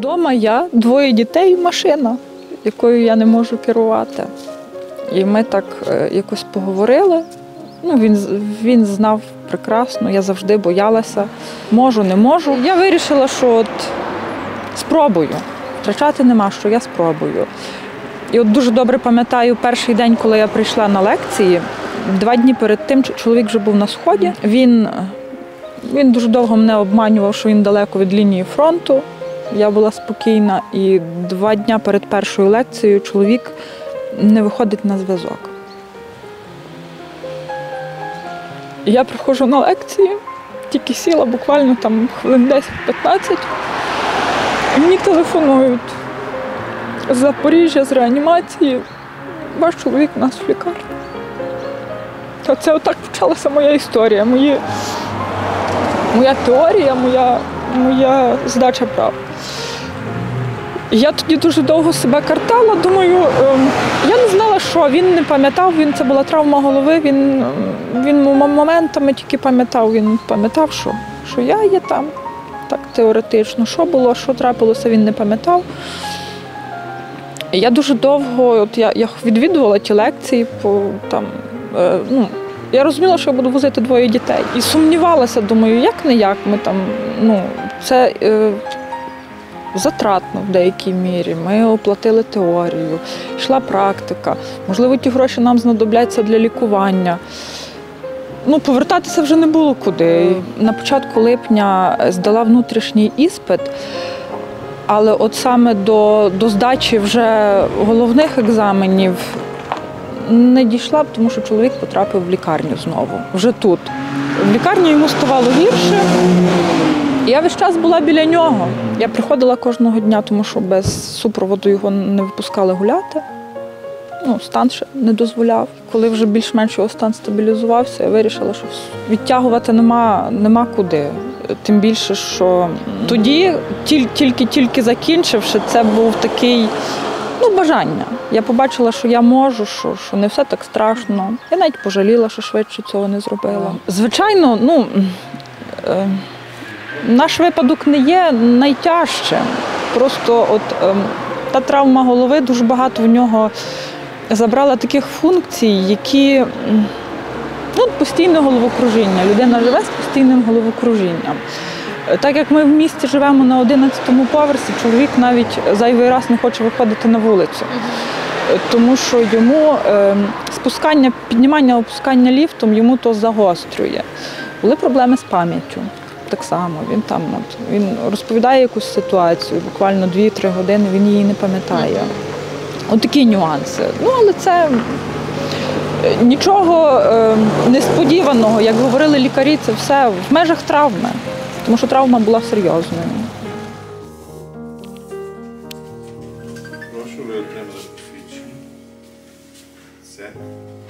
Дома я, двоє дітей і машина, якою я не можу керувати. І ми так якось поговорили. Він знав прекрасно, я завжди боялася. Можу, не можу. Я вирішила, що спробую. Втрачати нема, що я спробую. І дуже добре пам'ятаю перший день, коли я прийшла на лекції. 2 дні перед тим чоловік вже був на Сході. Він дуже довго мене обманював, що він далеко від лінії фронту. Я була спокійна. І 2 дні перед першою лекцією чоловік не виходить на зв'язок. Я приходжу на лекції, тільки сіла буквально там хвилин 10-15. І мені телефонують з Запоріжжя, з реанімації. Ваш чоловік у нас в лікарні. Це отак почалася моя історія, моя теорія, моя здача прав. Я тоді дуже довго себе картала, думаю, я не знала, що він не пам'ятав, це була травма голови, він моментами тільки пам'ятав, він пам'ятав, що я є там, так теоретично, що було, що трапилося, він не пам'ятав. І я дуже довго, я відвідувала ті лекції, я розуміла, що я буду возити 2 дітей. І сумнівалася, думаю, як-не-як ми там, це затратно в деякій мірі. Ми оплатили теорію, йшла практика. Можливо, ті гроші нам знадобляться для лікування. Повертатися вже не було куди. На початку липня здала внутрішній іспит, але от саме до здачі вже головних екзаменів не дійшла, тому що чоловік потрапив в лікарню знову, вже тут. В лікарні йому ставало гірше. Я весь час була біля нього. Я приходила кожного дня, тому що без супроводу його не випускали гуляти. Стан ще не дозволяв. Коли вже більш-менш його стан стабілізувався, я вирішила, що відтягувати нема куди. Тим більше, що тоді, тільки закінчивши, це був такий бажання. Я побачила, що я можу, що не все так страшно. Я навіть пожаліла, що швидше цього не зробила. Звичайно, наш випадок не є найтяжчим. Просто та травма голови дуже багато в нього забрала таких функцій, які постійне головокружіння. Людина живе з постійним головокружінням. Так як ми в місті живемо на 11-му поверсі, чоловік навіть зайвий раз не хоче виходити на вулицю. Тому що йому піднімання, опускання ліфтом йому то загострює. Були проблеми з пам'яттю. Так само, він розповідає якусь ситуацію, буквально 2-3 години він її не пам'ятає. Такі нюанси. Але це нічого несподіваного, як говорили лікарі, це все в межах травми, тому що травма була серйозною. Прошу, ви отримали посвідчення. Все.